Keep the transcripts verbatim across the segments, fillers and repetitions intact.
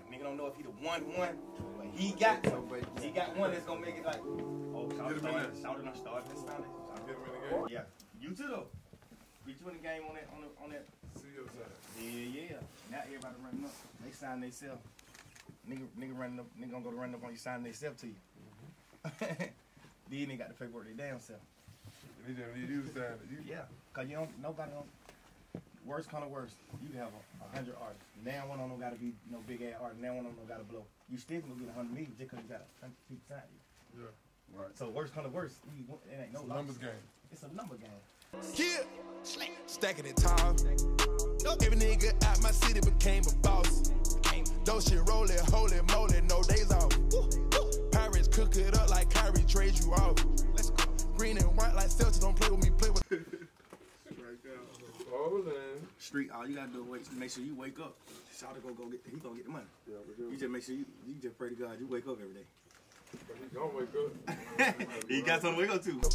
Nigga don't know if he the one one, but he got he got one that's gonna make it like, oh, shout out to shout out start this Sunday. Get him in the game. Yeah, you too though. Beat you in the game on that on the, on that. See your side. Yeah, yeah. Now everybody running up. They sign themselves. Nigga, nigga running up. Nigga gonna go to run up on you, sign themselves to you. Mm-hmm. Then they got the paperwork their damn self. They just need you to sign it. You, Yeah, cause you don't. Nobody don't. Worst kind of worst. You can have a, a hundred artists. Now one of them gotta be no big ass artist. Now one of them gotta blow. You still gonna get a hundred million just cause you got a hundred people sign you. Yeah. Right. So worst kind of worst. You, it ain't no It's a numbers game. It's a number game. Yeah, stacking it tall. Every nigga out my city became a boss. Those shit rollin', holy moly, no days off. Pirates cook it up like Kyrie trade you off. Green and white like Celtics, don't play with me, play with. Right there. Rolling. Street, all you gotta do is wait, make sure you wake up. Shout to go go get. He gonna get the money. Yeah, we do. You just make sure you. You just pray to God you wake up every day. But he gonna wake up. He got something to wake up to.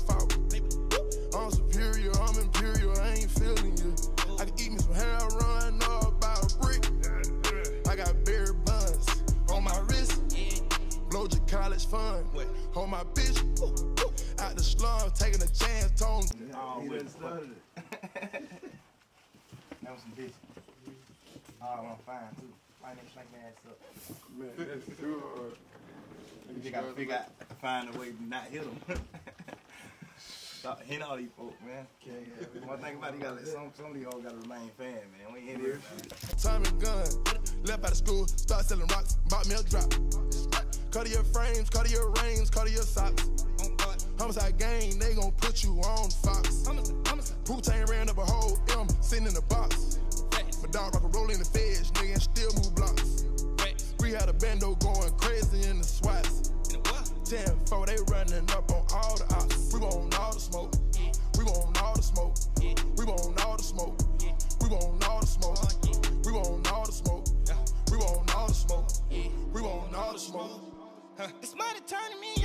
I'm superior, I'm imperial, I ain't feeling you. I can eat me some hair, run, know about a brick. I got berry buns on my wrist. Blow your college fund on my bitch. Out the slum, taking a chance, tone. Oh, we started it. That was some bitch. Oh, I'm fine too. Why didn't smack my ass up? Man, that's too hard. You just gotta figure out, find a way to not hit them. Stop hitting all these folks, man. Yeah, yeah. One thing about it, you gotta let some, some of these hoes gotta remain fan, man. We ain't here. Time and gun. Left out of school, start selling rocks, bought me a drop. Cut your frames, cut your rings, cut your socks. Homicide gang, they gon' put you on Fox. Wu-Tang ran up a whole M, sitting in the box. My dog rock a roll in the feds, nigga, and still move blocks. We had a bando going crazy in the SWATs. ten four, they running up on all the ops. We want all the smoke. We want all the smoke. We want all the smoke. We want all the smoke. We want all the smoke. We want all the smoke. We want all the smoke. It's money turning me